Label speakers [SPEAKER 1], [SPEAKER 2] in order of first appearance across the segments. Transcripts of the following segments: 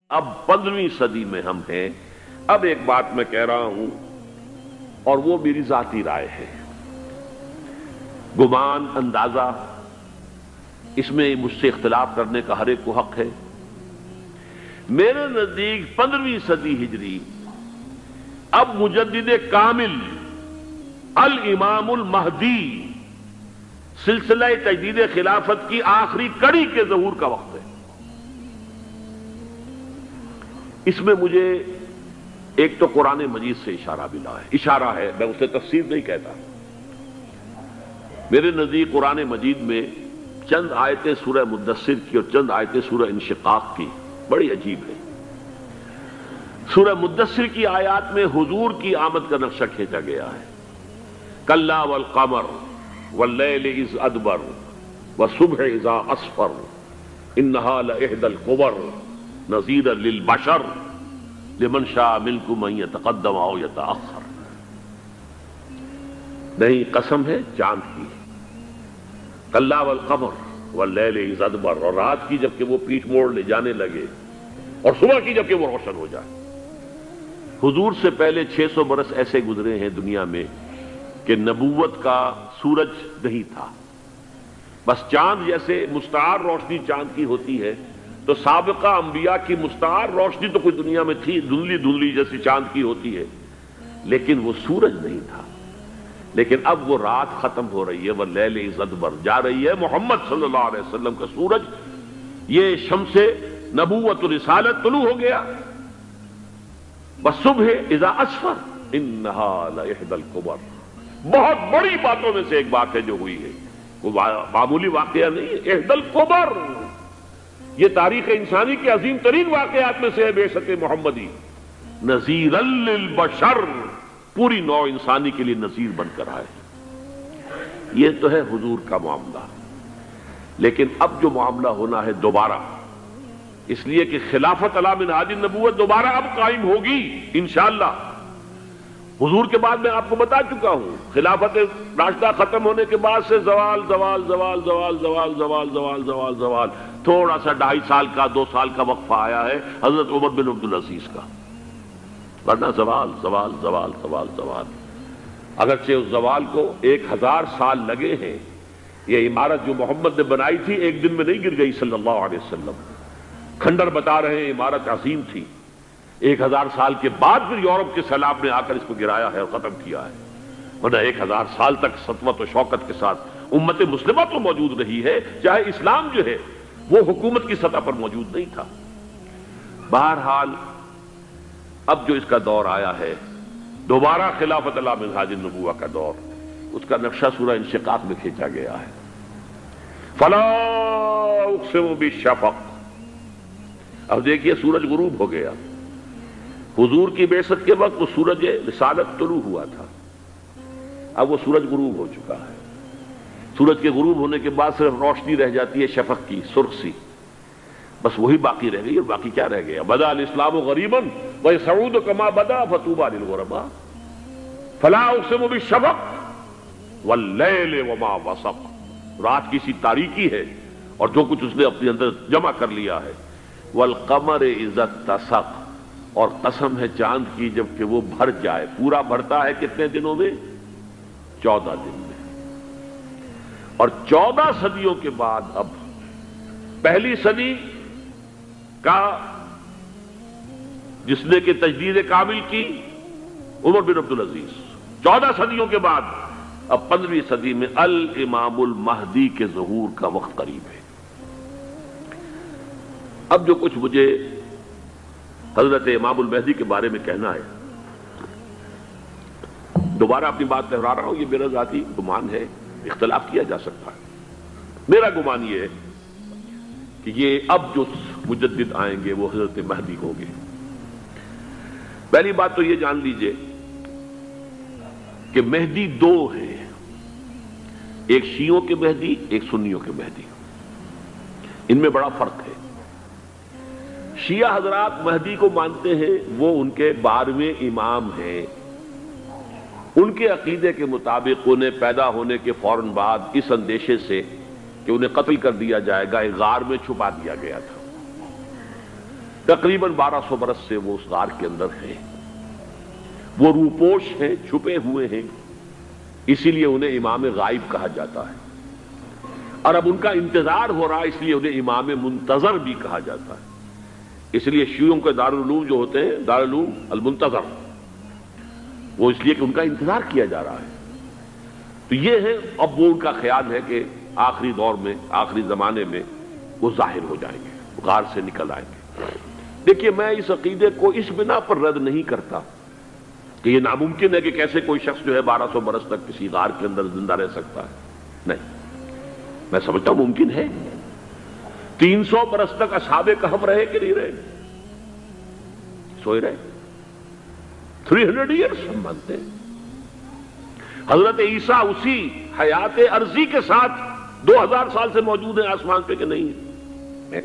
[SPEAKER 1] اب 15ویں صدی میں ہم ہیں۔ اب ایک بات میں کہہ رہا ہوں اور وہ میری ذاتی رائے ہے، گمان اندازہ اس میں مجھ سے اختلاف کرنے کا ہر ایک کو حق ہے۔ میرے نزدیک 15ویں صدی ہجری اب مجدد کامل الامام المہدی سلسلہ تجدید خلافت کی آخری کڑی کے ظہور کا وقت ہے۔ اس میں مجھے ایک تو قرآن مجید سے اشارہ ملا ہے، اشارہ ہے، میں اسے تفسیر نہیں کہتا۔ میرے نزدیک قرآن مجید میں چند آیتیں سورہ مدثر کی اور چند آیتیں سورہ انشقاق کی بڑی عجیب ہے۔ سورہ مدثر کی آیات میں حضور کی آمد کا نقشہ کھینچا گیا ہے، کلا والقمر واللیل اذ ادبر والصبح اذا اسفر انہا لإحدی الکبر نذیرا للبشر لمن شاء منکم ان یتقدم او یتأخر۔ نہیں، قسم ہے چاند کی، کلا والقمر واللیل اذ ادبر، اور رات کی جبکہ وہ پیٹھ موڑ لے جانے لگے اور صبح کی جبکہ وہ روشن ہو جائے۔ حضور سے پہلے 600 برس ایسے گزرے ہیں دنیا میں کہ نبوت کا سورج نہیں تھا، بس چاند جیسے مستعار روشنی چاند کی ہوتی ہے، تو سابقہ انبیاء کی مستعار روشنی تو کوئی دنیا میں تھی، دھندلی دھندلی جیسی چاند کی ہوتی ہے، لیکن وہ سورج نہیں تھا۔ لیکن اب وہ رات ختم ہو رہی ہے، وہ لیل اذ ادبر جا رہی ہے، محمد صلی اللہ علیہ وسلم کا سورج، یہ شمس نبوت و رسالت طلوع ہو گیا۔ والصبح اذا اسفر انہا لإحدی الکبر، بہت بڑی باتوں میں سے ایک بات ہے جو ہوئی ہے، وہ معمولی واقعہ نہیں ہے، احدی الکبر، یہ تاریخ انسانی کے عظیم ترین واقعات میں سے ہے، بے شک محمدی نذیرا للبشر، پوری نوع انسانی کے لیے نذیر بن کر آئے۔ یہ تو ہے حضور کا معاملہ، لیکن اب جو معاملہ ہونا ہے دوبارہ، اس لیے کہ خلافت علی منہاج النبوت دوبارہ اب قائم ہوگی انشاءاللہ۔ حضور کے بعد میں آپ کو بتا چکا ہوں، خلافت راشدہ ختم ہونے کے بعد سے زوال زوال زوال زوال زوال زوال زوال زوال زوال، تھوڑا سا 2.5 سال کا 2 سال کا وقفہ آیا ہے حضرت عمر بن عبدالعزیز کا، ورنہ زوال زوال زوال زوال زوال۔ اگرچہ اس زوال کو 1000 سال لگے ہیں، یہ عمارت جو محمد نے بنائی تھی ایک دن میں نہیں گر گئی صلی اللہ علیہ وسلم، کھنڈر بتا رہے ہیں عمارت عظیم تھی، 1000 سال کے بعد پھر یورپ کے سیلاب نے آ کر اس کو گرایا ہے اور ختم کیا ہے، ورنہ 1000 سال تک سطوت و شوکت کے ساتھ امت مسلمہ تو موجود رہی ہے، چاہے اسلام جو ہے وہ حکومت کی سطح پر موجود نہیں تھا۔ بہرحال اب جو اس کا دور آیا ہے دوبارہ خلافت علی منہاج النبوہ کا دور، اس کا نقشہ سورہ انشقاق میں کھینچا گیا ہے۔ فلا اقسم بالشفق، اب دیکھیے سورج غروب ہو گیا، حضور کی بعثت کے وقت وہ سورج رسالت طلوع ہوا تھا، اب وہ سورج غروب ہو چکا ہے۔ سورج کے غروب ہونے کے بعد صرف روشنی رہ جاتی ہے شفق کی، سرخ سی، بس وہی باقی رہ گئی، اور باقی کیا رہ گیا؟ بدا الاسلام غریبا ویسعود کما بدا فطوبی للغرباء، فلا اقسم بالشفق واللیل وما وسق، رات کی سی تاریکی ہے اور جو کچھ اس نے اپنے اندر جمع کر لیا ہے، والقمر اذا اتسق، اور قسم ہے چاند کی جب کہ وہ بھر جائے، پورا بھرتا ہے کتنے دنوں میں؟ 14 دن میں۔ اور 14 صدیوں کے بعد اب پہلی صدی کا جس نے کہ تجدید کامل کی عمر بن عبدالعزیز، 14 صدیوں کے بعد اب 15ویں صدی میں الامام المہدی کے ظہور کا وقت قریب ہے۔ اب جو کچھ مجھے حضرت امام المہدی کے بارے میں کہنا ہے، دوبارہ اپنی بات دہرا رہا ہوں، یہ میرا ذاتی گمان ہے، اختلاف کیا جا سکتا ہے۔ میرا گمان یہ ہے کہ یہ اب جو مجدد آئیں گے وہ حضرت مہدی ہوں گے۔ پہلی بات تو یہ جان لیجئے کہ مہدی 2 ہیں، ایک شیعوں کے مہدی، ایک سنیوں کے مہدی، ان میں بڑا فرق ہے۔ شیعہ حضرات مہدی کو مانتے ہیں، وہ ان کے 12ویں امام ہیں، ان کے عقیدے کے مطابق انہیں پیدا ہونے کے فوراً بعد اس اندیشے سے کہ انہیں قتل کر دیا جائے گا ایک غار میں چھپا دیا گیا تھا۔ تقریباً 1200 برس سے وہ اس غار کے اندر ہیں، وہ روپوش ہیں، چھپے ہوئے ہیں، اسی لیے انہیں امام غائب کہا جاتا ہے، اور اب ان کا انتظار ہو رہا ہے، اس لیے انہیں امام منتظر بھی کہا جاتا ہے۔ اس لیے شیعوں کے دارالعلوم جو ہوتے ہیں، دارالعلوم المنتظر، وہ اس لیے کہ ان کا انتظار کیا جا رہا ہے۔ تو یہ ہے، اب وہ ان کا خیال ہے کہ آخری دور میں، آخری زمانے میں وہ ظاہر ہو جائیں گے، غار سے نکل آئیں گے۔ دیکھیے، میں اس عقیدے کو اس بنا پر رد نہیں کرتا کہ یہ ناممکن ہے کہ کیسے کوئی شخص جو ہے 1200 برس تک کسی غار کے اندر زندہ رہ سکتا ہے، نہیں، میں سمجھتا ہوں ممکن ہے۔ 300 برس تک اصحاب کہف رہے کہ نہیں رہے؟ سوئے رہے۔ 300 ایئرس ہم مانتے ہیں۔ حضرت عیسیٰ اسی حیات عرضی کے ساتھ 2000 سال سے موجود ہیں آسمان پہ کہ نہیں ہے؟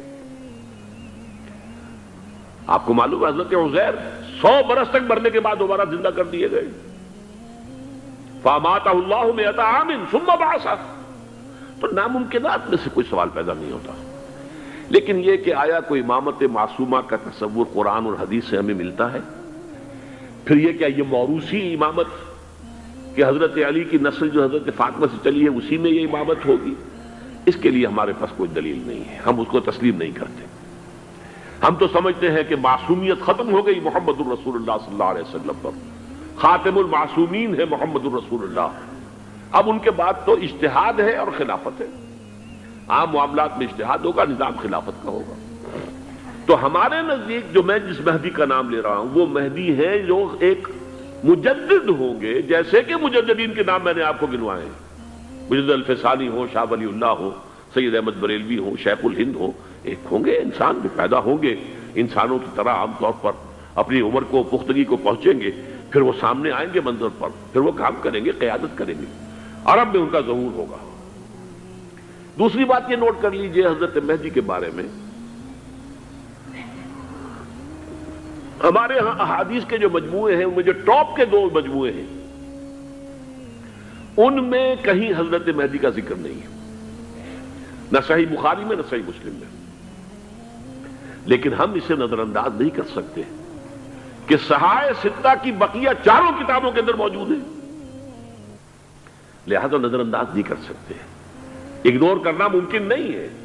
[SPEAKER 1] آپ کو معلوم ہے حضرت عزیر 100 برس تک مرنے کے بعد دوبارہ زندہ کر دیے گئے۔ فَأَمَاتَهُ اللَّهُ مِئَةَ عَامٍ ثُمَّ بَعَثَهُ۔ تو ناممکنات میں سے کوئی سوال پیدا نہیں ہوتا، لیکن یہ کہ آیا کوئی امامت معصومہ کا تصور قرآن اور حدیث سے ہمیں ملتا ہے؟ پھر یہ کیا یہ موروثی امامت کہ حضرت علی کی نسل جو حضرت فاطمہ سے چلی ہے اسی میں یہ امامت ہوگی؟ اس کے لیے ہمارے پاس کوئی دلیل نہیں ہے، ہم اس کو تسلیم نہیں کرتے۔ ہم تو سمجھتے ہیں کہ معصومیت ختم ہو گئی محمد الرسول اللہ صلی اللہ علیہ وسلم پر، خاتم المعصومین ہے محمد الرسول اللہ۔ اب ان کے بعد تو اجتہاد ہے اور خلافت ہے، عام معاملات میں اجتہاد ہوگا، نظام خلافت کا ہوگا۔ تو ہمارے نزدیک جو میں جس مہدی کا نام لے رہا ہوں وہ مہدی ہے جو ایک مجدد ہوں گے، جیسے کہ مجددین کے نام میں نے آپ کو گنوائے ہیں، مجدد الفسانی ہو، شاہ ولی اللہ ہو، سید احمد بریلوی ہو، شیخ الہند ہو، ایک ہوں گے انسان جو پیدا ہوں گے انسانوں کی طرح، عام طور پر اپنی عمر کو، پختگی کو پہنچیں گے، پھر وہ سامنے آئیں گے منظر پر، پھر وہ کام کریں گے، قیادت کریں گے، عرب میں ان کا ظہور ہوگا۔ دوسری بات یہ نوٹ کر لیجئے حضرت مہدی کے بارے میں، ہمارے ہاں احادیث کے جو مجموعے ہیں، ان میں جو ٹاپ کے 2 مجموعے ہیں، ان میں کہیں حضرت مہدی کا ذکر نہیں ہے، نہ صحیح بخاری میں نہ صحیح مسلم میں۔ لیکن ہم اسے نظر انداز نہیں کر سکتے کہ صحائح ستہ کی بقیہ 4 کتابوں کے اندر موجود ہے، لہذا نظر انداز نہیں کر سکتے، اگنور کرنا ممکن نہیں ہے۔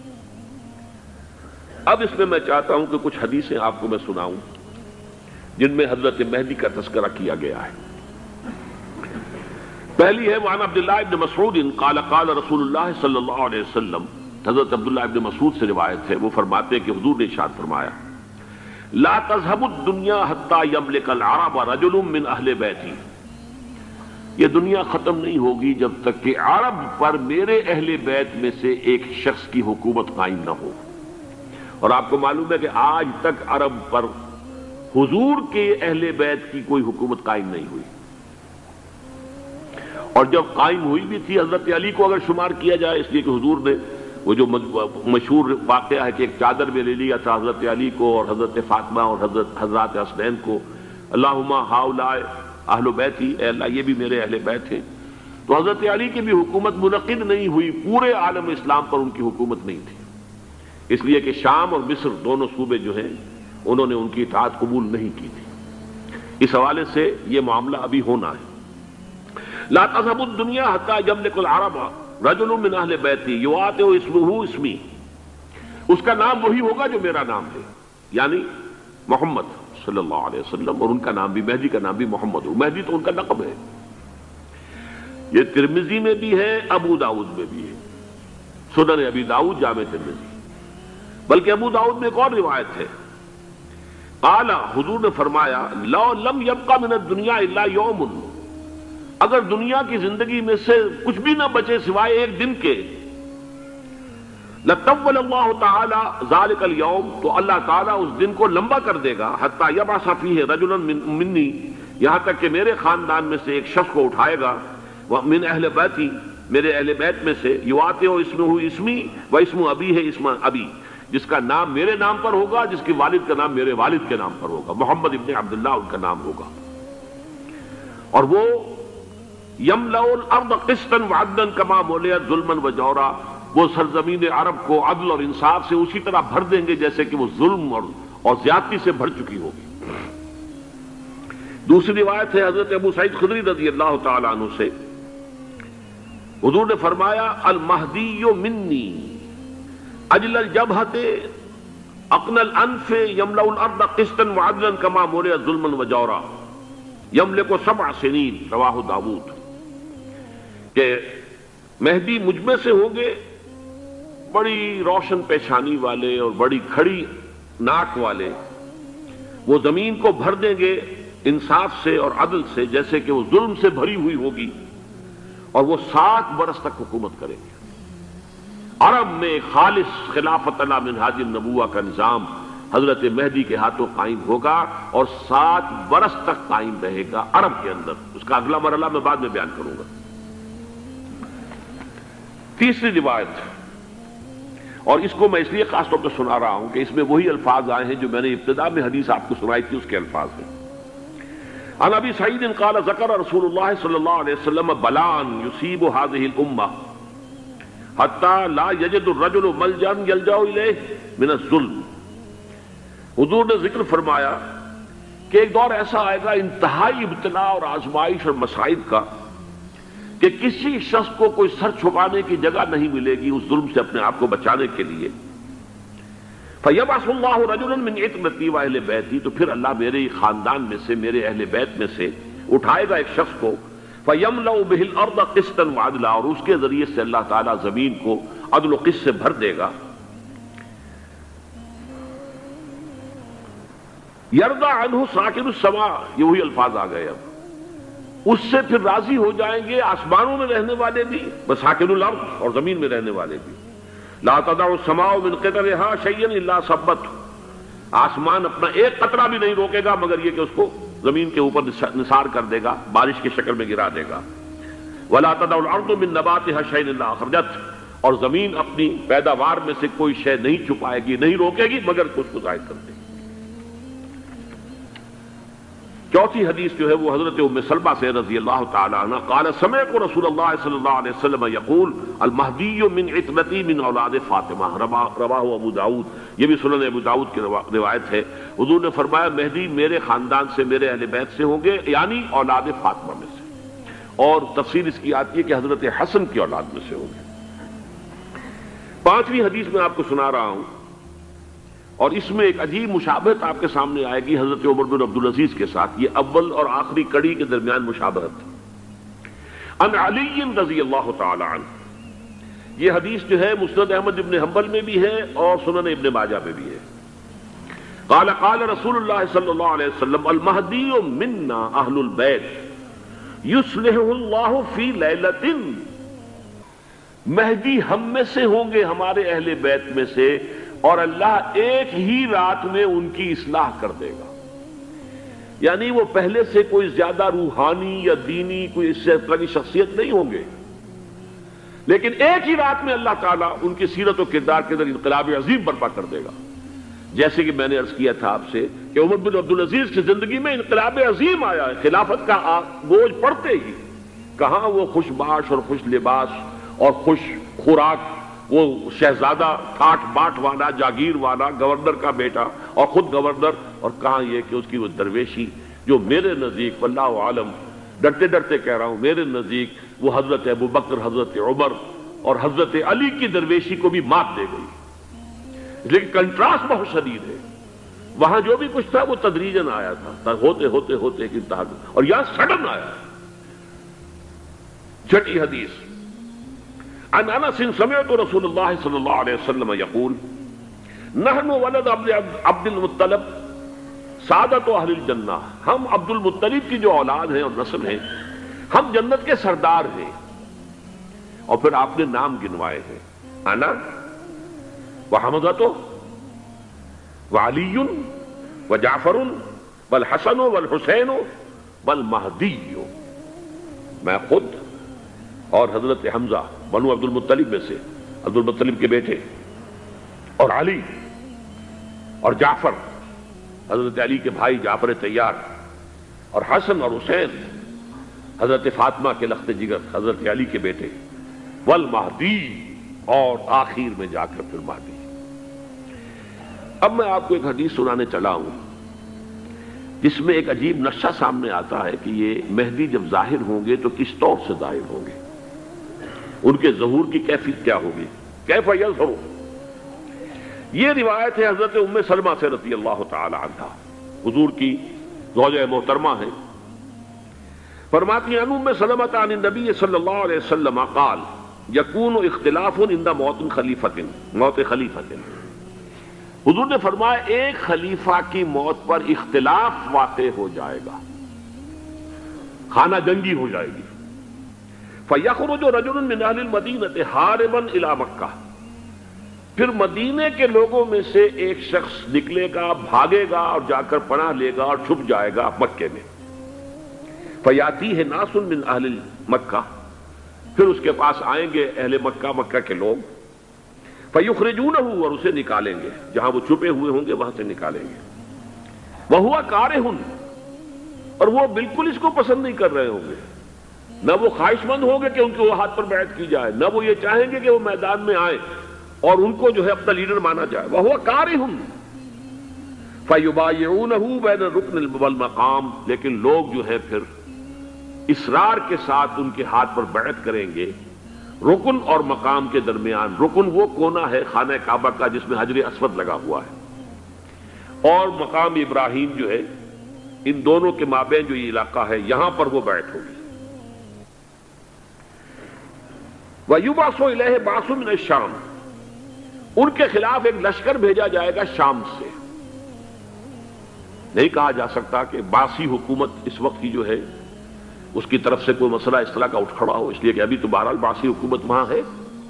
[SPEAKER 1] اب اس میں میں چاہتا ہوں کہ کچھ حدیثیں آپ کو میں سناؤں جن میں حضرت مہدی کا تذکرہ کیا گیا ہے۔ پہلی ہے وعن عبداللہ ابن مسعود قال قال رسول اللہ صلی اللہ علیہ وسلم، حضرت عبداللہ ابن مسعود سے روایت ہے، وہ فرماتے ہیں کہ حضور نے ارشاد فرمایا لا تذهب الدنيا حتى يملك العرب رجل من اہل بیتی، یہ دنیا ختم نہیں ہوگی جب تک کہ عرب پر میرے اہل بیت میں سے ایک شخص کی حکومت قائم نہ ہو۔ اور آپ کو معلوم ہے کہ آج تک عرب پر حضور کے اہل بیت کی کوئی حکومت قائم نہیں ہوئی، اور جب قائم ہوئی بھی تھی حضرت علی کو اگر شمار کیا جائے، اس لیے کہ حضور نے وہ جو مشہور واقعہ ہے کہ ایک چادر میں لے لیا تھا حضرت علی کو اور حضرت فاطمہ اور حضرات حسنین کو، اللہم ہؤلاء اہل بیتی، اے اللہ یہ بھی میرے اہل بیت ہیں۔ تو حضرت علی کی بھی حکومت منعقد نہیں ہوئی، پورے عالم اسلام پر ان کی حکومت نہیں تھی، اس لیے کہ شام اور مصر دونوں صوبے جو ہیں انہوں نے ان کی اطاعت قبول نہیں کی تھی۔ اس حوالے سے یہ معاملہ ابھی ہونا ہے۔ لا تذهب الدنيا حتى يملك العرب رجل من اہل بیتی یواطئ اسمہ اسمی، اس کا نام وہی ہوگا جو میرا نام ہے، یعنی محمد صلی اللہ علیہ وسلم، اور ان کا نام بھی، مہدی کا نام بھی محمد ہو، مہدی تو ان کا لقب ہے۔ یہ ترمذی میں بھی ہے، ابو داؤد میں بھی ہے، سنن ابی داؤد، جامع ترمذی، بلکہ ابو داؤد میں ایک اور روایت ہے، قال، حضور نے فرمایا لو لم يبقى من الدنيا الا يوم، اگر دنیا کی زندگی میں سے کچھ بھی نہ بچے سوائے ایک دن کے، لطول اللہ تعالی ذلك اليوم، تو اللہ تعالیٰ اس دن کو لمبا کر دے گا، حتی یبعث فیہ رجلا منی، یہاں تک کہ میرے خاندان میں سے ایک شخص کو اٹھائے گا، من اہل بیتی، میرے اہل بیت میں سے، یواطئ اسمہ اسمی و اسم ابی ہے اسم ابی، جس کا نام میرے نام پر ہوگا، جس کے والد کا نام میرے والد کے نام پر ہوگا، محمد ابن عبداللہ ان کا نام ہوگا، اور وہ یملأ الارض قسطا وعدلا کما ملئت ظلما وجورا، وہ سرزمین عرب کو عدل اور انصاف سے اسی طرح بھر دیں گے جیسے کہ وہ ظلم اور زیادتی سے بھر چکی ہوگی۔ دوسری روایت ہے حضرت ابو سعید خدری رضی اللہ تعالی عنہ سے، حضور نے فرمایا المہدی منی اجل الجبہۃ اقن الانف یملأ الارض قسطا وعدلا کما ملئت ظلما وجورا یملک 7 سنین، رواہ داؤد، کہ مہدی مجھ میں سے ہوں گے بڑی روشن پیشانی والے اور بڑی کھڑی ناک والے، وہ زمین کو بھر دیں گے انصاف سے اور عدل سے جیسے کہ وہ ظلم سے بھری ہوئی ہوگی، اور وہ 7 برس تک حکومت کریں گے۔ عرب میں خالص خلافت علی منہاج النبوہ کا نظام حضرت مہدی کے ہاتھوں قائم ہوگا اور 7 برس تک قائم رہے گا عرب کے اندر۔ اس کا اگلا مرحلہ میں بعد میں بیان کروں گا۔ تیسری روایت، اور اس کو میں اس لیے خاص طور پہ سنا رہا ہوں کہ اس میں وہی الفاظ آئے ہیں جو میں نے ابتدا میں حدیث آپ کو سنائی تھی، اس کے الفاظ ہیں۔ عن ابی سعید قال ذکر رسول اللہ صلی اللہ علیہ وسلم بلاء یصیب هذه الامہ حتی لا یجد الرجل ملجا یلجا الیہ من الظلم۔ حضور نے ذکر فرمایا کہ ایک دور ایسا آئے گا انتہائی ابتلاء اور آزمائش اور مصائب کا کہ کسی شخص کو کوئی سر چھپانے کی جگہ نہیں ملے گی اس ظلم سے اپنے آپ کو بچانے کے لیے۔ فَيَبْعَثُ اللَّهُ رَجُلًا مِّنْ عِتْرَتِي وَأَهْلِ بَيْتِي، تو پھر اللہ میرے خاندان میں سے، میرے اہل بیت میں سے اٹھائے گا ایک شخص کو، فَيَمْلَأُ بِهِ الْأَرْضَ قِسْطًا وَعَدْلًا، اور اس کے ذریعے سے اللہ تعالیٰ زمین کو عدل و قسط سے بھر دے گا۔ يَرْضَى عَنْهُ سَاكِنُ السَّمَاءِ، یہ وہی الفاظ آ گئے اب، اس سے پھر راضی ہو جائیں گے آسمانوں میں رہنے والے بھی، وَسَاكِنُ الْأَرْضِ، اور زمین میں رہنے والے بھی۔ لا تدع السماء من قطرها شيئا الا ثبته، آسمان اپنا ایک قطرہ بھی نہیں روکے گا مگر یہ کہ اس کو زمین کے اوپر نثار کر دے گا، بارش کی شکل میں گرا دے گا۔ ولا تدع الارض من نباتها شيئا الا اخرجته، اور زمین اپنی پیداوار میں سے کوئی شے نہیں چھپائے گی، نہیں روکے گی مگر اس کو ظاہر کر دے گی۔ چوتھی حدیث جو ہے وہ حضرت ام سلمہ سے رضی اللہ تعالی عنہ قال سمعت رسول اللہ صلی اللہ علیہ وسلم یقول المہدی من عترتی من اولاد فاطمہ، رواہ ابو داؤد، یہ بھی سنن ابو داؤد کی روایت ہے۔ حضور نے فرمایا مہدی میرے خاندان سے، میرے اہل بیت سے ہوں گے، یعنی اولاد فاطمہ میں سے، اور تفسیر اس کی آتی ہے کہ حضرت حسن کی اولاد میں سے ہوں گے۔ پانچویں حدیث میں آپ کو سنا رہا ہوں، اور اس میں ایک عجیب مشابہت آپ کے سامنے آئے گی حضرت عمر بن عبدالعزیز کے ساتھ، یہ اول اور آخری کڑی کے درمیان مشابہت۔ عن علی رضی اللہ تعالی عنہ، یہ حدیث جو ہے مسند احمد ابن حنبل میں بھی ہے اور سنن ابن ماجہ میں بھی ہے۔ قال قال رسول اللہ صلی اللہ علیہ وسلم المہدی منا اہل البیت یصلحہ اللہ فی لیلۃ، مہدی ہم میں سے ہوں گے، ہمارے اہل بیت میں سے، اور اللہ ایک ہی رات میں ان کی اصلاح کر دے گا۔ یعنی وہ پہلے سے کوئی زیادہ روحانی یا دینی کوئی اس طرح کی شخصیت نہیں ہوں گے، لیکن ایک ہی رات میں اللہ تعالیٰ ان کی سیرت و کردار کے اندر انقلاب عظیم برپا کر دے گا۔ جیسے کہ میں نے عرض کیا تھا آپ سے کہ عمر بن عبدالعزیز کی زندگی میں انقلاب عظیم آیا ہے، خلافت کا بوجھ پڑتے ہی کہاں وہ خوش باش اور خوش لباس اور خوش خوراک، وہ شہزادہ ٹھاٹ باٹ والا، جاگیر والا، گورنر کا بیٹا اور خود گورنر، اور کہاں یہ کہ اس کی وہ درویشی جو میرے نزدیک واللہ عالم، ڈرتے ڈرتے کہہ رہا ہوں، میرے نزدیک وہ حضرت ابو بکر، حضرت عمر اور حضرت علی کی درویشی کو بھی مات دے گئی۔ لیکن کنٹراسٹ بہت شدید ہے، وہاں جو بھی کچھ تھا وہ تدریجاً آیا تھا، ہوتے ہوتے ہوتے ایک انتہا، اور یہاں سڈن آیا۔ چھٹی حدیث، عن انس سمعت رسول اللہ صلی اللہ علیہ وسلم یقول نحن ولد عبد المطلب سعادت اہل الجنہ، ہم عبد المطلب کی جو اولاد ہیں اور نسل ہیں، ہم جنت کے سردار ہیں۔ اور پھر آپ نے نام گنوائے ہیں، انا وحمزۃ وعلی وجعفر والحسن والحسین والمہدی، میں خود اور حضرت حمزہ بنو عبد المطلب میں سے، عبد المطلب کے بیٹے، اور علی اور جعفر حضرت علی کے بھائی جعفر طیار، اور حسن اور حسین حضرت فاطمہ کے لخت جگر حضرت علی کے بیٹے، والمہدی، اور آخر میں جا کر پھر مہدی۔ اب میں آپ کو ایک حدیث سنانے چلا ہوں جس میں ایک عجیب نقشہ سامنے آتا ہے کہ یہ مہدی جب ظاہر ہوں گے تو کس طور سے ظاہر ہوں گے، ان کے ظہور کی کیفیت کیا ہوگی، کیف یظہر۔ یہ روایت ہے حضرت ام سلمہ سے رضی اللہ تعالی عنہا، حضور کی زوجہ محترمہ ہیں، فرماتی ہیں ام سلمہ عن النبی صلی اللہ علیہ وسلم قال یکون اختلاف عند موت خلیفۃ، موت خلیفۃ، حضور نے فرمایا ایک خلیفہ کی موت پر اختلاف واقع ہو جائے گا، خانہ جنگی ہو جائے گی۔ فَيَخْرُجُ رَجُلٌ مِّنْ أَهْلِ الْمَدِينَةِ حَارِبًا إِلَىٰ مَكَّةَ، پھر مدینے کے لوگوں میں سے ایک شخص نکلے گا، بھاگے گا اور جا کر پناہ لے گا اور چھپ جائے گا مکے میں۔ فَيَأْتِيهِ نَاسٌ مِّنْ أَهْلِ مَكَّةِ، پھر اس کے پاس آئیں گے اہل مکہ، مکہ کے لوگ، فَيُخْرِجُونَهُ، اور اسے نکالیں گے، جہاں وہ چھپے ہوئے ہوں گے وہاں سے نکالیں گے۔ وَهُوَ كَارِهٌ، اور وہ بالکل اس کو پسند نہیں کر رہے ہوں گے، نہ وہ خواہش مند ہوں گے کہ ان کے ہاتھ پر بیعت کی جائے، نہ وہ یہ چاہیں گے کہ وہ میدان میں آئیں اور ان کو جو ہے اپنا لیڈر مانا جائے۔ وَهُوَ كَارِهٌ فَيُبَايِعُونَهُ بَيْنَ الرُّكْنِ وَالْمَقَامِ، لیکن لوگ جو ہے پھر اصرار کے ساتھ ان کے ہاتھ پر بیعت کریں گے رکن اور مقام کے درمیان۔ رکن وہ کونا ہے خانہ کعبہ کا جس میں حجر اسود لگا ہوا ہے، اور مقام ابراہیم جو ہے، ان دونوں کے مابین جو یہ علاقہ ہے یہاں پر وہ بیعت ہوگی۔ وَيُبْعَثُ إِلَيْهِ بَعْثٌ مِّنَ الشَّامِ، ان کے خلاف ایک لشکر بھیجا جائے گا شام سے۔ نہیں کہا جا سکتا کہ باسی حکومت اس وقت کی جو ہے اس کی طرف سے کوئی مسئلہ اس طرح کا اٹھ کھڑا ہو، اس لیے کہ ابھی تو بہرحال باسی حکومت وہاں ہے۔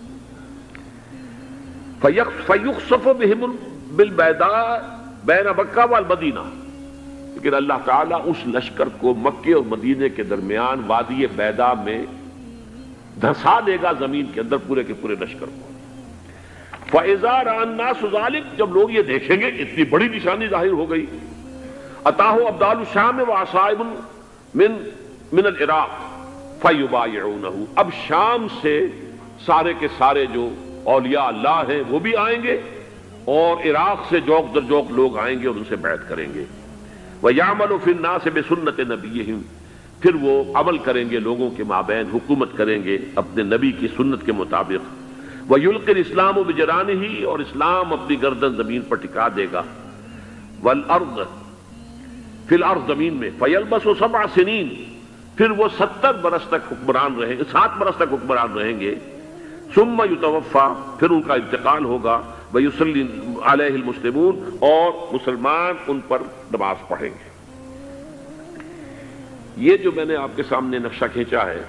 [SPEAKER 1] فَيُخْسَفُ بِهِمْ بِالْبَيْضَاءِ بَيْنَ مَكَّةَ وَالْمَدِينَةِ، لیکن اللہ تعالیٰ اس لشکر کو مکے اور مدینے کے درمیان وادی بیضاء میں دھسا دے گا زمین کے اندر پورے کے پورے لشکر کو۔ فَإِذَا رَأَى النَّاسُ ذَلِكَ، جب لوگ یہ دیکھیں گے کہ اتنی بڑی نشانی ظاہر ہو گئی، أَتَاهُ أَبْدَالُ الشَّامِ وَعَصَائِبٌ من العراق فَيُبَايِعُونَهُ، اب شام سے سارے کے سارے جو اولیاء اللہ ہیں وہ بھی آئیں گے، اور عراق سے جوق در جوق لوگ آئیں گے اور ان سے بیعت کریں گے۔ وَيَعْمَلُ فِي النَّاسِ بِسُنَّةِ نَبِيِّهِمْ، پھر وہ عمل کریں گے لوگوں کے مابین، حکومت کریں گے اپنے نبی کی سنت کے مطابق۔ وَيُلْقِي الْإِسْلَامُ بِجَرَانِهِ، اور اسلام اپنی گردن زمین پر ٹکا دے گا۔ وَالْأَرْض، فی الارض، زمین میں۔ فَيَلْبَسُ 7 سنین، پھر وہ 70 برس تک حکمران رہیں گے، 7 برس تک حکمران رہیں گے۔ ثم یتوفا، پھر ان کا انتقال ہوگا۔ ویصلی علیہ المسلمون، اور مسلمان ان پر نماز پڑھیں گے۔ یہ جو میں نے آپ کے سامنے نقشہ کھینچا ہے،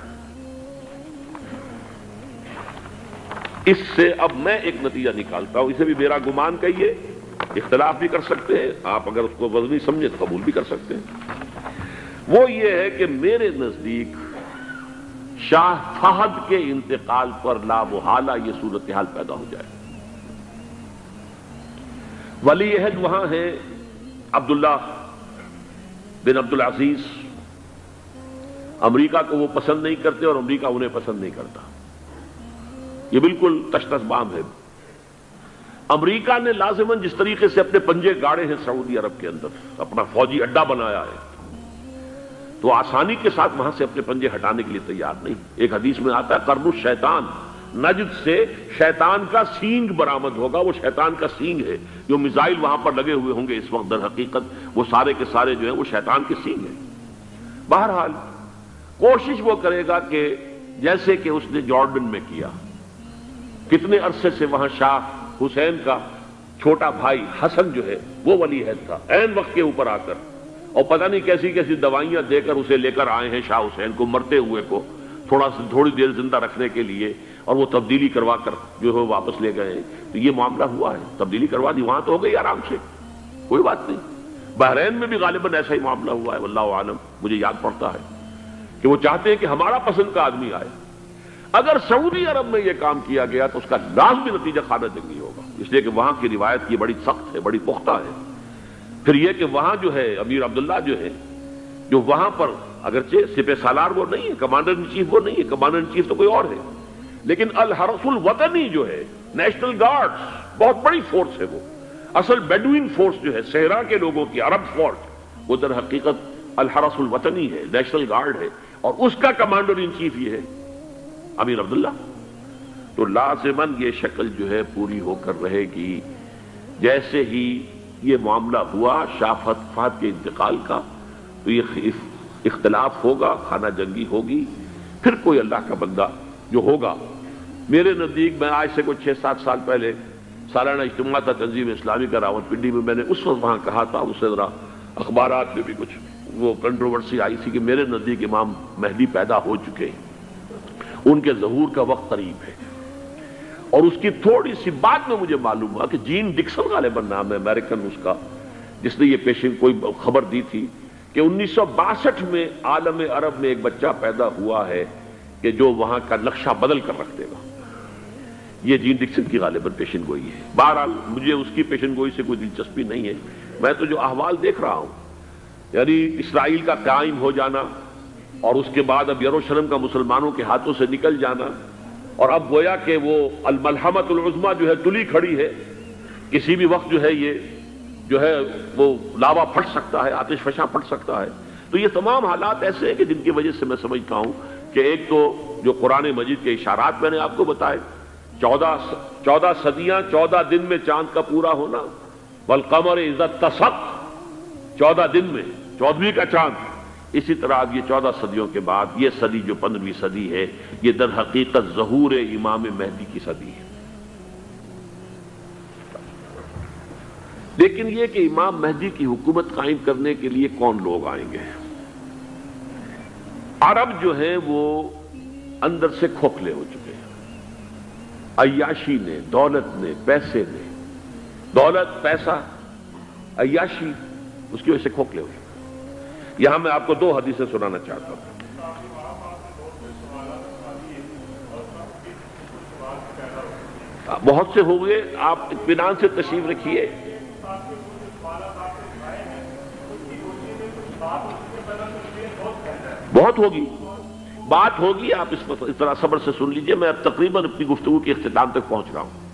[SPEAKER 1] اس سے اب میں ایک نتیجہ نکالتا ہوں، اسے بھی میرا گمان کہیے، اختلاف بھی کر سکتے ہیں آپ، اگر اس کو وزنی سمجھے تو قبول بھی کر سکتے ہیں۔ وہ یہ ہے کہ میرے نزدیک شاہ فہد کے انتقال پر لا محالہ یہ صورتحال پیدا ہو جائے۔ ولی عہد وہاں ہیں عبداللہ بن عبدالعزیز، امریکہ کو وہ پسند نہیں کرتے اور امریکہ انہیں پسند نہیں کرتا، یہ بالکل تش تش بام ہے۔ امریکہ نے لازماً جس طریقے سے اپنے پنجے گاڑے ہیں سعودی عرب کے اندر، اپنا فوجی اڈا بنایا ہے، تو آسانی کے ساتھ وہاں سے اپنے پنجے ہٹانے کے لیے تیار نہیں۔ ایک حدیث میں آتا ہے قرن الشیطان، نجد سے شیطان کا سینگ برآمد ہوگا، وہ شیطان کا سینگ ہے، جو میزائل وہاں پر لگے ہوئے ہوں گے اس وقت، در حقیقت وہ سارے کے سارے جو ہیں وہ شیطان کے سینگ ہیں۔ بہرحال کوشش وہ کرے گا کہ جیسے کہ اس نے جارڈن میں کیا، کتنے عرصے سے وہاں شاہ حسین کا چھوٹا بھائی حسن جو ہے وہ ولی عہد تھا، عین وقت کے اوپر آ کر، اور پتہ نہیں کیسی کیسی دوائیاں دے کر اسے لے کر آئے ہیں شاہ حسین کو، مرتے ہوئے کو تھوڑی دیر زندہ رکھنے کے لیے، اور وہ تبدیلی کروا کر جو ہے واپس لے گئے ہیں۔ تو یہ معاملہ ہوا ہے، تبدیلی کروا دی، وہاں تو ہو گئی آرام سے، کوئی بات نہیں۔ بحرین میں بھی غالباً ایسا ہی معاملہ ہوا ہے، واللہ عالم، مجھے یاد پڑتا ہے کہ وہ چاہتے ہیں کہ ہمارا پسند کا آدمی آئے۔ اگر سعودی عرب میں یہ کام کیا گیا تو اس کا لازمی نتیجہ خانہ جنگی ہوگا، اس لیے کہ وہاں کی روایت یہ بڑی سخت ہے، بڑی پختہ ہے۔ پھر یہ کہ وہاں جو ہے امیر عبداللہ جو ہے، جو وہاں پر اگرچہ سپہ سالار وہ نہیں ہے، کمانڈر ان چیف وہ نہیں ہے، کمانڈر ان چیف تو کوئی اور ہے، لیکن الحرس الوطنی جو ہے، نیشنل گارڈز، بہت بڑی فورس ہے وہ۔ اصل بیڈوین فورس جو ہے صحرا کے لوگوں کی عرب فورس، وہ در حقیقت الحرس الوطنی ہے، نیشنل گارڈ ہے، اور اس کا کمانڈر ان چیف یہ ہے امیر عبداللہ۔ تو لازماً یہ شکل جو ہے پوری ہو کر رہے گی۔ جیسے ہی یہ معاملہ ہوا شاہ فہد کے انتقال کا، تو یہ اختلاف ہوگا، خانہ جنگی ہوگی، پھر کوئی اللہ کا بندہ جو ہوگا۔ میرے نزدیک، میں آج سے کچھ 6-7 سال پہلے سالانہ اجتماع تھا تنظیم اسلامی کا راولپنڈی میں، میں نے اس وقت وہاں کہا تھا، اس سے ذرا اخبارات میں بھی کچھ وہ کنٹروورسی آئی تھی کہ میرے نزدیک امام مہدی پیدا ہو چکے ہیں، ان کے ظہور کا وقت قریب ہے۔ اور اس کی تھوڑی سی بات میں مجھے معلوم ہوا کہ جین ڈکسن غالباً نام ہے امریکن اس کا، جس نے یہ پیشن کوئی خبر دی تھی کہ 1962 میں عالم عرب میں ایک بچہ پیدا ہوا ہے کہ جو وہاں کا نقشہ بدل کر رکھ دے گا۔ یہ جین ڈکسن کی غالباً پیشن گوئی ہے۔ بہرحال مجھے اس کی پیشن گوئی سے کوئی دلچسپی نہیں ہے، میں تو جو احوال دیکھ رہا ہوں، یعنی اسرائیل کا قائم ہو جانا، اور اس کے بعد اب یروشلم کا مسلمانوں کے ہاتھوں سے نکل جانا، اور اب گویا کہ وہ الملحمۃ العظمیٰ جو ہے تلی کھڑی ہے، کسی بھی وقت جو ہے یہ جو ہے وہ لاوا پھٹ سکتا ہے، آتش فشاں پھٹ سکتا ہے۔ تو یہ تمام حالات ایسے ہیں کہ جن کی وجہ سے میں سمجھتا ہوں کہ ایک تو جو قرآن مجید کے اشارات میں نے آپ کو بتائے، 14 صدیاں 14 دن میں چاند کا پورا ہونا، والقمر اذا اتسق، 14 دن میں 14ویں کا چاند۔ اسی طرح اب یہ 14 صدیوں کے بعد یہ صدی جو 15ویں صدی ہے، یہ در حقیقت ظہور امام مہدی کی صدی ہے۔ لیکن یہ کہ امام مہدی کی حکومت قائم کرنے کے لیے کون لوگ آئیں گے؟ عرب جو ہیں وہ اندر سے کھوکھلے ہو چکے ہیں، عیاشی نے، دولت نے، پیسے نے، دولت، پیسہ، عیاشی، اس کی وجہ سے کھوکھلے ہو چکے ہیں۔ یہاں میں آپ کو 2 حدیثیں سنانا چاہتا ہوں۔ بہت سے ہو گئے، آپ اطمینان سے تشریف رکھیے۔ بہت ہوگی، بات ہوگی، آپ اس طرح صبر سے سن لیجئے۔ میں اب تقریباً اپنی گفتگو کے اختتام تک پہنچ رہا ہوں۔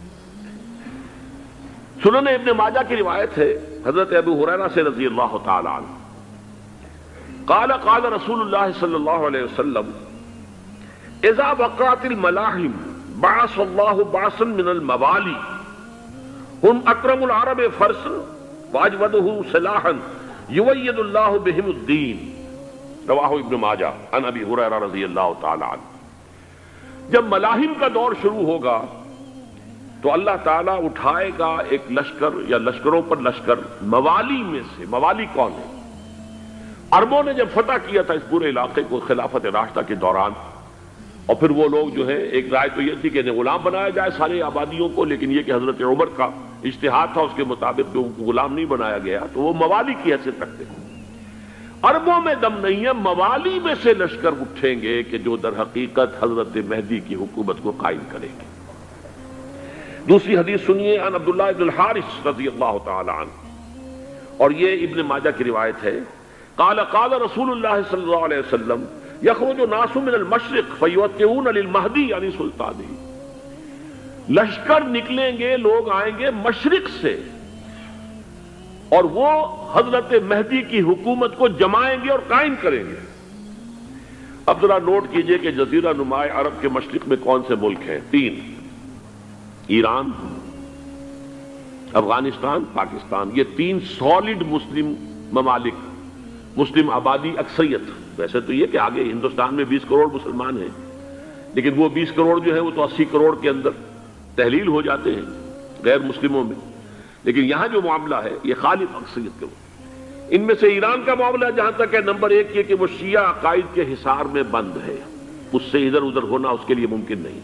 [SPEAKER 1] سنن ابن ماجہ کی روایت ہے حضرت ابو ہریرہ سے رضی اللہ تعالی عنہ، قال قال رسول اللہ صلی اللہ علیہ وسلم اذا وقعت الملاحم بعث اللہ بعثا من الموالی هم اکرم العرب فرسا واجودہ سلاحا یوید اللہ بہم الدین، رواہ ابن ماجہ عن ابی ہریرہ رضی اللہ تعالی عنہ۔ جب ملاحم کا دور شروع ہوگا تو اللہ تعالیٰ اٹھائے گا ایک لشکر یا لشکروں پر لشکر موالی میں سے۔ موالی کون ہے؟ عربوں نے جب فتح کیا تھا اس پورے علاقے کو خلافت راشدہ کے دوران، اور پھر وہ لوگ جو ہے، ایک رائے تو یہ تھی کہ انہیں غلام بنایا جائے سارے آبادیوں کو، لیکن یہ کہ حضرت عمر کا اجتہاد تھا، اس کے مطابق جو ان کو غلام نہیں بنایا گیا، تو وہ موالی کی حیثیت رکھتے ہیں۔ عربوں میں دم نہیں ہے، موالی میں سے لشکر اٹھیں گے کہ جو در حقیقت حضرت مہدی کی حکومت کو قائم کریں گے۔ دوسری حدیث سنیے، عن عبداللہ ابن الحارث رضی اللہ تعالی عنہ، اور یہ ابن ماجہ کی روایت ہے، قال قال رسول اللہ صلی اللہ علیہ وسلم یخرج ناس من المشرق فیوطئون للمہدی یعنی سلطانی، لشکر نکلیں گے، لوگ آئیں گے مشرق سے، اور وہ حضرت مہدی کی حکومت کو جمائیں گے اور قائم کریں گے۔ اب ذرا نوٹ کیجئے کہ جزیرہ نما عرب کے مشرق میں کون سے ملک ہیں؟ 3، ایران، افغانستان، پاکستان۔ یہ 3 سالڈ مسلم ممالک، مسلم آبادی اکثریت۔ ویسے تو یہ کہ آگے ہندوستان میں 20 کروڑ مسلمان ہیں، لیکن وہ 20 کروڑ جو ہے وہ تو 80 کروڑ کے اندر تحلیل ہو جاتے ہیں غیر مسلموں میں، لیکن یہاں جو معاملہ ہے یہ خالص اکثریت کے۔ ان میں سے ایران کا معاملہ جہاں تک ہے، نمبر 1 یہ کہ وہ شیعہ عقائد کے حصار میں بند ہے، اس سے ادھر ادھر ہونا اس کے لیے ممکن نہیں۔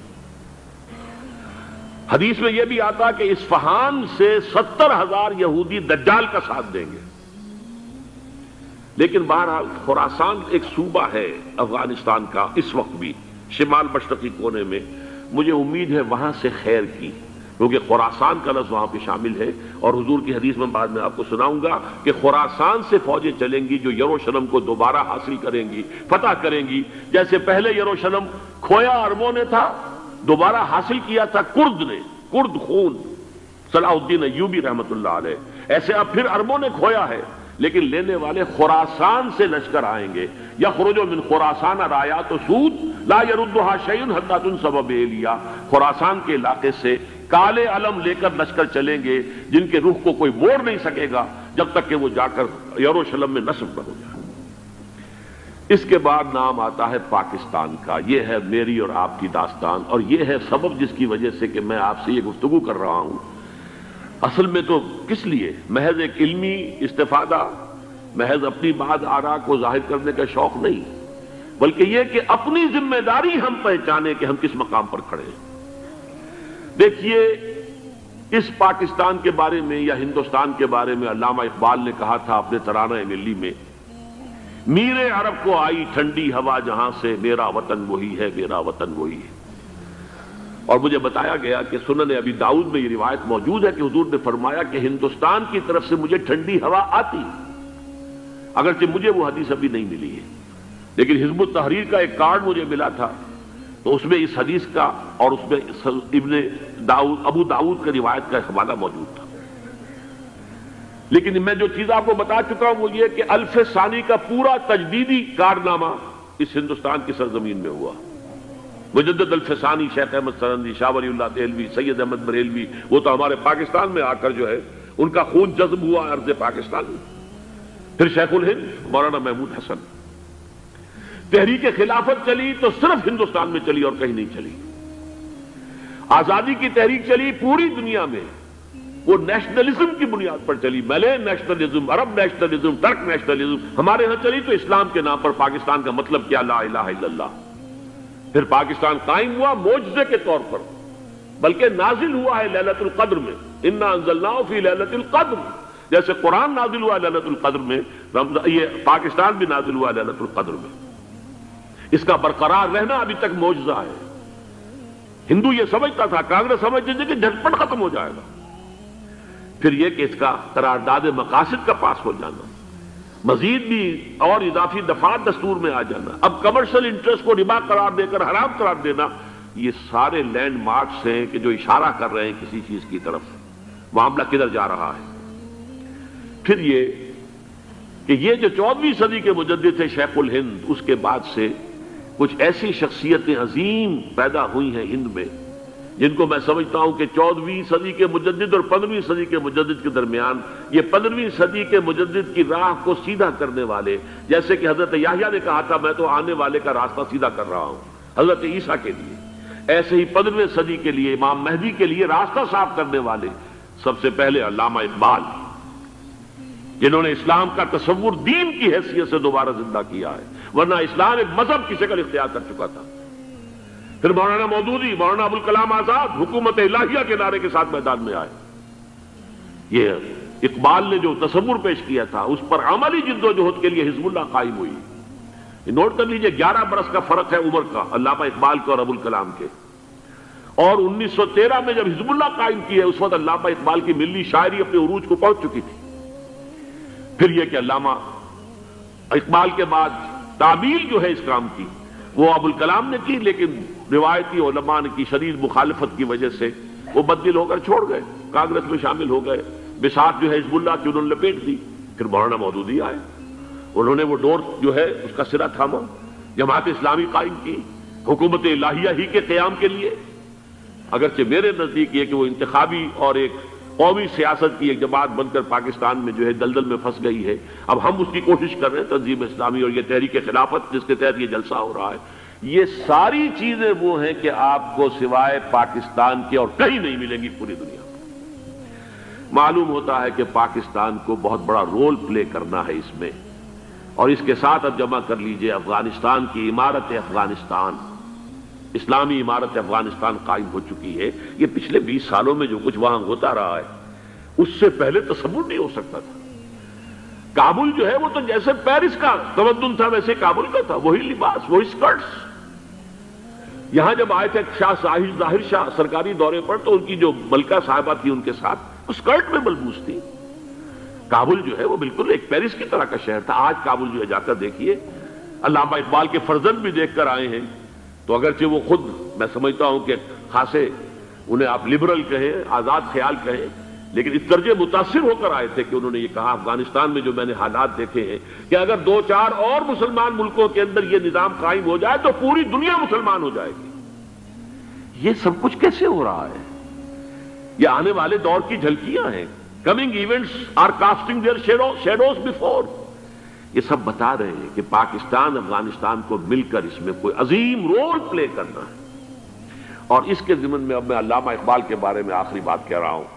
[SPEAKER 1] حدیث میں یہ بھی آتا کہ اصفہان سے 70,000 یہودی دجال کا ساتھ دیں گے۔ لیکن بہرحال خراسان ایک صوبہ ہے افغانستان کا اس وقت بھی، شمال مشرقی کونے میں، مجھے امید ہے وہاں سے خیر کی، کیونکہ خراسان کا لفظ وہاں پہ شامل ہے، اور حضور کی حدیث میں بعد میں آپ کو سناؤں گا کہ خراسان سے فوجیں چلیں گی جو یروشلم کو دوبارہ حاصل کریں گی، فتح کریں گی، جیسے پہلے یروشلم کھویا عربوں نے تھا، دوبارہ حاصل کیا تھا کرد نے، کرد خون صلاح الدین ایوبی رحمت اللہ علیہ. ایسے اب پھر عربوں نے کھویا ہے، لیکن لینے والے خراسان سے لشکر آئیں گے. یخرج من خراسان رایات و سود لا یردھا شیء حتی تنصب بإیلیا. خراسان کے علاقے سے کالے علم لے کر لشکر چلیں گے جن کے رخ کو کوئی موڑ نہیں سکے گا جب تک کہ وہ جا کر یروشلم میں نصب نہ ہو جائے. اس کے بعد نام آتا ہے پاکستان کا. یہ ہے میری اور آپ کی داستان، اور یہ ہے سبب جس کی وجہ سے کہ میں آپ سے یہ گفتگو کر رہا ہوں. اصل میں تو کس لیے؟ محض ایک علمی استفادہ، محض اپنی بات آراء کو ظاہر کرنے کا شوق نہیں، بلکہ یہ کہ اپنی ذمہ داری ہم پہچانے کہ ہم کس مقام پر کھڑے ہیں. دیکھیے، اس پاکستان کے بارے میں یا ہندوستان کے بارے میں علامہ اقبال نے کہا تھا اپنے ترانہ ملی میں، میرے عرب کو آئی ٹھنڈی ہوا جہاں سے، میرا وطن وہی ہے، میرا وطن وہی ہے. اور مجھے بتایا گیا کہ سنن ابی داؤد میں یہ روایت موجود ہے کہ حضور نے فرمایا کہ ہندوستان کی طرف سے مجھے ٹھنڈی ہوا آتی، اگرچہ مجھے وہ حدیث ابھی نہیں ملی ہے، لیکن حزب التحریر کا ایک کارڈ مجھے ملا تھا، تو اس میں اس حدیث کا اور اس میں ابو داؤد کا روایت کا حوالہ موجود تھا. لیکن میں جو چیز آپ کو بتا چکا ہوں وہ یہ کہ الف ثانی کا پورا تجدیدی کارنامہ اس ہندوستان کی سرزمین میں ہوا. مجدد الف ثانی شیخ احمد سرندی، شاہ ولی اللہ دہلوی، سید احمد بریلوی، وہ تو ہمارے پاکستان میں آ کر جو ہے ان کا خون جذب ہوا ارض پاکستان میں. پھر شیخ الہند مولانا محمود حسن. تحریک خلافت چلی تو صرف ہندوستان میں چلی اور کہیں نہیں چلی. آزادی کی تحریک چلی پوری دنیا میں، وہ نیشنلزم کی بنیاد پر چلی، ملے نیشنلزم، عرب نیشنلزم، ترک نیشنلزم. ہمارے ہاں چلی تو اسلام کے نام پر پاکستان کا مطلب کیا؟ لا الہ الا اللہ. پھر پاکستان قائم ہوا معجزے کے طور پر، بلکہ نازل ہوا ہے لیلۃ القدر میں. انا انزلناہ فی لیلۃ القدر، جیسے قرآن نازل ہوا لیلۃ القدر میں، یہ پاکستان بھی نازل ہوا لیلۃ القدر میں. اس کا برقرار رہنا ابھی تک معجزہ ہے. ہندو یہ سمجھتا تھا، کانگریس سمجھتی تھی کہ جھٹپٹ ختم ہو جائے گا. پھر یہ کہ اس کا قرارداد مقاصد کا پاس ہو جانا، مزید بھی اور اضافی دفعات دستور میں آ جانا، اب کمرشل انٹرسٹ کو ربا قرار دے کر حرام قرار دینا، یہ سارے لینڈ مارکس ہیں کہ جو اشارہ کر رہے ہیں کسی چیز کی طرف. معاملہ کدھر جا رہا ہے؟ پھر یہ کہ یہ جو 14ویں صدی کے مجدد تھے شیخ الہند، اس کے بعد سے کچھ ایسی شخصیتیں عظیم پیدا ہوئی ہیں ہند میں جن کو میں سمجھتا ہوں کہ 14ویں صدی کے مجدد اور 15ویں صدی کے مجدد کے درمیان یہ 15ویں صدی کے مجدد کی راہ کو سیدھا کرنے والے، جیسے کہ حضرت یحییٰ نے کہا تھا میں تو آنے والے کا راستہ سیدھا کر رہا ہوں حضرت عیسیٰ کے لیے، ایسے ہی 15ویں صدی کے لیے امام مہدی کے لیے راستہ صاف کرنے والے سب سے پہلے علامہ اقبال، جنہوں نے اسلام کا تصور دین کی حیثیت سے دوبارہ زندہ کیا ہے، ورنہ اسلام ایک مذہب کی شکل اختیار کر چکا تھا. پھر مولانا مودودی، مولانا ابوالکلام آزاد حکومت الہیہ کے نعرے کے ساتھ میدان میں آئے. یہ اقبال نے جو تصور پیش کیا تھا اس پر عملی جدوجہد کے لیے حزب اللہ قائم ہوئی. نوٹ کر لیجئے 11 برس کا فرق ہے عمر کا علامہ اقبال کے اور ابوالکلام کے. اور 1913 میں جب حزب اللہ قائم کی ہے اس وقت علامہ اقبال کی ملی شاعری اپنے عروج کو پہنچ چکی تھی. پھر یہ کہ علامہ اقبال کے بعد تعمیل جو ہے اس کام کی وہ ابوالکلام نے کی، لیکن روایتی علماء کی شدید مخالفت کی وجہ سے وہ بددل ہو کر چھوڑ گئے، کانگریس میں شامل ہو گئے، بساط جو ہے حزب اللہ کی انہوں نے لپیٹ دی. پھر مولانا مودودی آئے، انہوں نے وہ ڈور جو ہے اس کا سرا تھاما، جماعت اسلامی قائم کی حکومت الہیہ ہی کے قیام کے لیے. اگرچہ میرے نزدیک یہ کہ وہ انتخابی اور ایک قومی سیاست کی ایک جماعت بن کر پاکستان میں جو ہے دلدل میں پھنس گئی ہے، اب ہم اس کی کوشش کر رہے ہیں تنظیم اسلامی اور یہ تحریک خلافت جس کے تحت یہ جلسہ ہو رہا ہے. یہ ساری چیزیں وہ ہیں کہ آپ کو سوائے پاکستان کے اور کہیں نہیں ملیں گی پوری دنیا میں. معلوم ہوتا ہے کہ پاکستان کو بہت بڑا رول پلے کرنا ہے اس میں، اور اس کے ساتھ اب جمع کر لیجئے افغانستان کی عمارت افغانستان، اسلامی عمارت افغانستان قائم ہو چکی ہے. یہ پچھلے 20 سالوں میں جو کچھ وہاں ہوتا رہا ہے اس سے پہلے تصور نہیں ہو سکتا تھا. کابل جو ہے وہ تو جیسے پیرس کا تمدن تھا ویسے کابل کا تھا، وہی لباس، وہی سکرٹس. یہاں جب آئے تھے شاہ ظاہر شاہ سرکاری دورے پر تو ان کی جو ملکہ صاحبہ تھی ان کے ساتھ وہ سکرٹ میں ملبوس تھی. کابل جو ہے وہ بالکل ایک پیرس کی طرح کا شہر تھا. آج کابل جو ہے جا کر دیکھیے، علامہ اقبال کے فرزند بھی دیکھ کر آئے ہیں، تو اگرچہ وہ خود میں سمجھتا ہوں کہ خاصے انہیں آپ لبرل کہیں، آزاد خیال کہیں، لیکن اس درجے متاثر ہو کر آئے تھے کہ انہوں نے یہ کہا افغانستان میں جو میں نے حالات دیکھے ہیں کہ اگر 2-4 اور مسلمان ملکوں کے اندر یہ نظام قائم ہو جائے تو پوری دنیا مسلمان ہو جائے گی۔ یہ سب کچھ کیسے ہو رہا ہے؟ یہ آنے والے دور کی جھلکیاں ہیں۔ Coming events are casting their shadows before. یہ سب بتا رہے ہیں کہ پاکستان افغانستان کو مل کر اس میں کوئی عظیم رول پلے کرنا ہے۔ اور اس کے ضمن میں اب میں علامہ اقبال کے بارے میں آخری بات کہہ رہا ہوں۔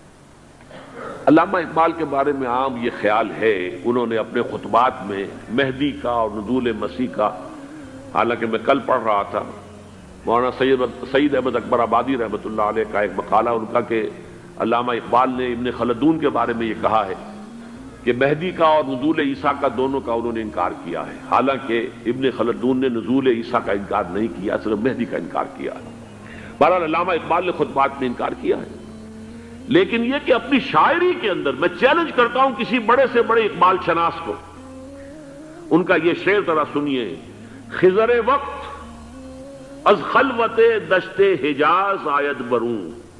[SPEAKER 1] علامہ اقبال کے بارے میں عام یہ خیال ہے، انہوں نے اپنے خطبات میں مہدی کا اور نزول مسیح کا، حالانکہ میں کل پڑھ رہا تھا مولانا سید احمد اکبر آبادی رحمۃ اللہ علیہ کا ایک مقالہ ان کا کہ علامہ اقبال نے ابن خلدون کے بارے میں یہ کہا ہے کہ مہدی کا اور نزول عیسیٰ کا دونوں کا انہوں نے انکار کیا ہے، حالانکہ ابن خلدون نے نزول عیسیٰ کا انکار نہیں کیا، صرف مہدی کا انکار کیا ہے۔ بہرحال علامہ اقبال نے خطبات میں انکار کیا ہے، لیکن یہ کہ اپنی شاعری کے اندر میں چیلنج کرتا ہوں کسی بڑے سے بڑے اقبال شناس کو، ان کا یہ شعر ذرا سنیے: خضر وقت از خلوت دشت حجاز آید بروں،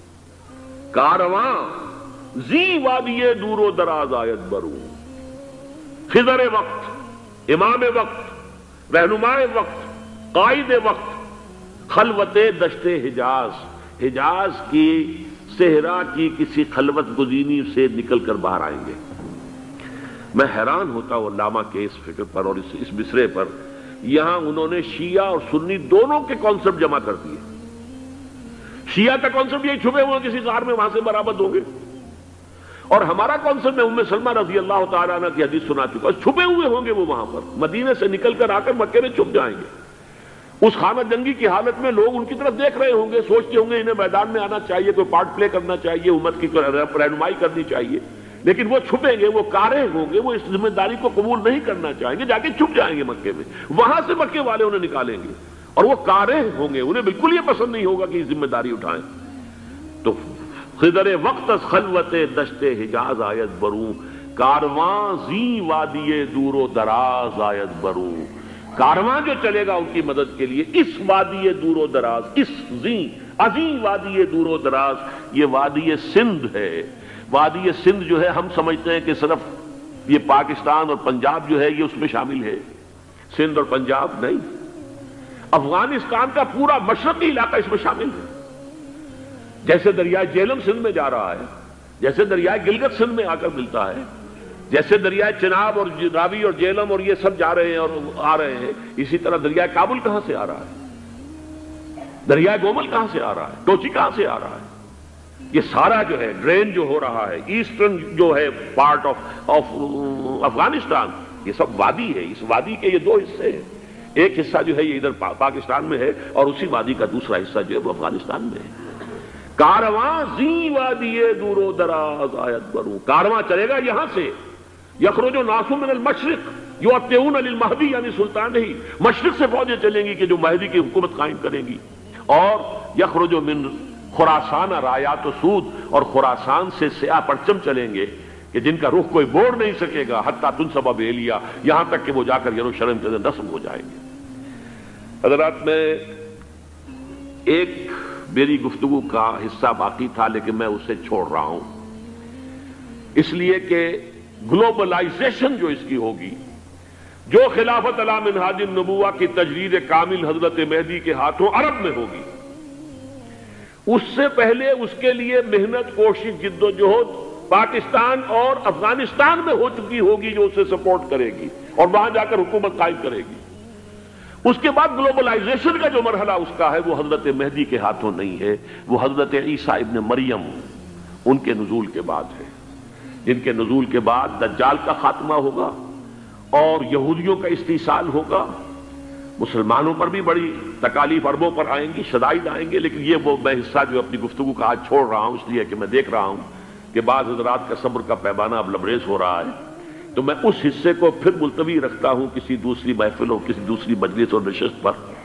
[SPEAKER 1] کارواں زی وادی دور و دراز آید بروں۔ خضر وقت، امام وقت، رہنمائے وقت، قائد وقت، خلوت دشت حجاز، حجاز کی صحرا کی کسی خلوت گزینی سے نکل کر باہر آئیں گے۔ میں حیران ہوتا ہوں علامہ کے اس فکر پر اور اس مصرے پر۔ یہاں انہوں نے شیعہ اور سنی دونوں کے کانسیپٹ جمع کر دیے۔ شیعہ کا کانسیپٹ یہی چھپے ہوئے کسی غار میں وہاں سے برآمد ہوں گے، اور ہمارا کانسیپٹ میں ام سلمہ رضی اللہ تعالیٰ عنہ کی حدیث سنا چکا، چھپے ہوئے ہوں گے وہ وہاں پر، مدینے سے نکل کر آ کر مکے میں چھپ جائیں گے۔ اس خانہ جنگی کی حالت میں لوگ ان کی طرف دیکھ رہے ہوں گے، سوچتے ہوں گے انہیں میدان میں آنا چاہیے، کوئی پارٹ پلے کرنا چاہیے، امت کی رہنمائی کرنی چاہیے، لیکن وہ چھپیں گے، وہ کارے ہوں گے، وہ اس ذمہ داری کو قبول نہیں کرنا چاہیں گے، جا کے چھپ جائیں گے مکے میں، وہاں سے مکے والے انہیں نکالیں گے، اور وہ کارے ہوں گے، انہیں بالکل یہ پسند نہیں ہوگا کہ یہ ذمہ داری اٹھائیں۔ تو خضر وقت از خلوت دشت حجاز آید بروں، کارواں زی وادی دور و دراز آید بروں۔ کارواں جو چلے گا ان کی مدد کے لیے اس وادی دور و دراز، اس عظیم وادی دور و دراز، یہ وادی سندھ ہے۔ وادی سندھ جو ہے ہم سمجھتے ہیں کہ صرف یہ پاکستان اور پنجاب جو ہے یہ اس میں شامل ہے، سندھ اور پنجاب نہیں، افغانستان کا پورا مشرقی علاقہ اس میں شامل ہے۔ جیسے دریائے جیلم سندھ میں جا رہا ہے، جیسے دریائے گلگت سندھ میں آ کر ملتا ہے، جیسے دریائے چناب اور راوی اور جیلم اور یہ سب جا رہے ہیں اور آ رہے ہیں، اسی طرح دریائے کابل کہاں سے آ رہا ہے، دریائے گومل کہاں سے آ رہا ہے، ٹوچی کہاں سے آ رہا ہے، یہ سارا جو ہے ڈرین جو ہو رہا ہے، ایسٹرن جو ہے پارٹ آف افغانستان، یہ سب وادی ہے۔ اس وادی کے یہ دو حصے ہیں، ایک حصہ جو ہے یہ ادھر پاکستان میں ہے، اور اسی وادی کا دوسرا حصہ جو ہے وہ افغانستان میں ہے۔ کارواں زی وادی دور و دراز آیت بروں، کارواں چلے گا یہاں سے، یخرج الناس من المشرق یؤتون للمہدی، یعنی سلطان ہی مشرق سے فوجیں چلیں گی کہ جو مہدی کی حکومت قائم کریں گی، اور یخرج من خراسان رایات و سود، اور خراسان سے سیاہ پرچم چلیں گے کہ جن کا رخ کوئی موڑ نہیں سکے گا، حتیٰ تنصب بیلیا، یہاں تک کہ وہ جا کر یروشلم کے اندر نصب ہو جائیں گے۔ حضرات، میں ایک میری گفتگو کا حصہ باقی تھا لیکن میں اسے چھوڑ رہا ہوں، اس لیے کہ گلوبلائزیشن جو اس کی ہوگی، جو خلافت علی منہاج النبوہ کی تجرید کامل حضرت مہدی کے ہاتھوں عرب میں ہوگی، اس سے پہلے اس کے لیے محنت، کوشش، جد و جہد پاکستان اور افغانستان میں ہو چکی ہوگی جو اسے سپورٹ کرے گی اور وہاں جا کر حکومت قائم کرے گی۔ اس کے بعد گلوبلائزیشن کا جو مرحلہ اس کا ہے وہ حضرت مہدی کے ہاتھوں نہیں ہے، وہ حضرت عیسیٰ ابن مریم ان کے نزول کے بعد ہے، جن کے نزول کے بعد دجال کا خاتمہ ہوگا اور یہودیوں کا استحصال ہوگا، مسلمانوں پر بھی بڑی تکالیف عربوں پر آئیں گی، شدائد آئیں گے، لیکن یہ وہ میں حصہ جو اپنی گفتگو کا آج چھوڑ رہا ہوں اس لیے کہ میں دیکھ رہا ہوں کہ بعض حضرات کا صبر کا پیمانہ اب لبریز ہو رہا ہے، تو میں اس حصے کو پھر ملتوی رکھتا ہوں کسی دوسری محفل اور کسی دوسری مجلس اور نشست پر۔